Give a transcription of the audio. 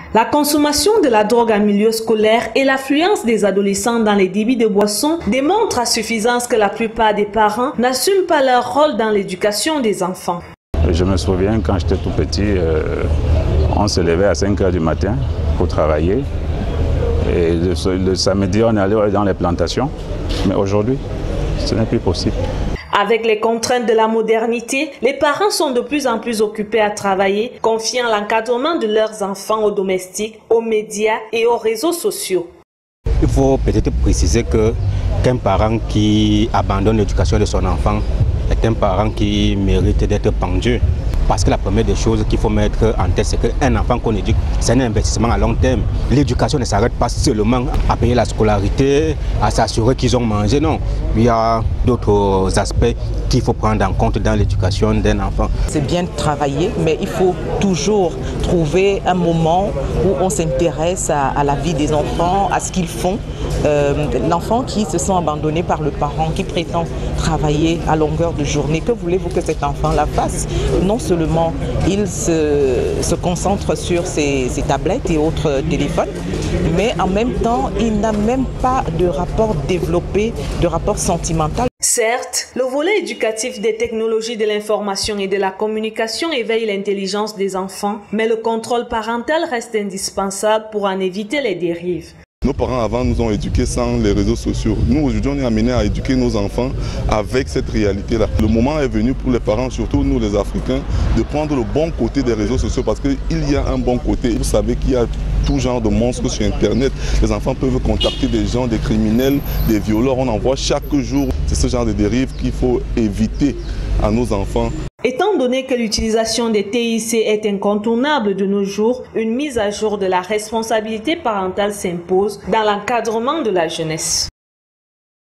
La consommation de la drogue en milieu scolaire et l'affluence des adolescents dans les débits de boissons démontrent à suffisance que la plupart des parents n'assument pas leur rôle dans l'éducation des enfants. Je me souviens quand j'étais tout petit, on se levait à 5 h du matin pour travailler. Et le samedi, on allait dans les plantations. Mais aujourd'hui, ce n'est plus possible. Avec les contraintes de la modernité, les parents sont de plus en plus occupés à travailler, confiant l'encadrement de leurs enfants aux domestiques, aux médias et aux réseaux sociaux. Il faut peut-être préciser qu'un parent qui abandonne l'éducation de son enfant est un parent qui mérite d'être pendu. Parce que la première des choses qu'il faut mettre en tête, c'est qu'un enfant qu'on éduque, c'est un investissement à long terme. L'éducation ne s'arrête pas seulement à payer la scolarité, à s'assurer qu'ils ont mangé. Non, il y a d'autres aspects qu'il faut prendre en compte dans l'éducation d'un enfant. C'est bien de travailler, mais il faut toujours trouver un moment où on s'intéresse à la vie des enfants, à ce qu'ils font. L'enfant qui se sent abandonné par le parent, qui prétend travailler à longueur de journée, que voulez-vous que cet enfant-là fasse? Non seulement il se concentre sur ses tablettes et autres téléphones, mais en même temps, il n'a même pas de rapport développé, de rapport sentimental. Certes, le volet éducatif des technologies de l'information et de la communication éveille l'intelligence des enfants, mais le contrôle parental reste indispensable pour en éviter les dérives. Nos parents avant nous ont éduqués sans les réseaux sociaux. Nous aujourd'hui on est amenés à éduquer nos enfants avec cette réalité-là. Le moment est venu pour les parents, surtout nous les Africains, de prendre le bon côté des réseaux sociaux parce qu'il y a un bon côté. Vous savez qu'il y a tout genre de monstres sur Internet. Les enfants peuvent contacter des gens, des criminels, des violeurs. On en voit chaque jour. C'est ce genre de dérive qu'il faut éviter à nos enfants. Étant donné que l'utilisation des TIC est incontournable de nos jours, une mise à jour de la responsabilité parentale s'impose dans l'encadrement de la jeunesse.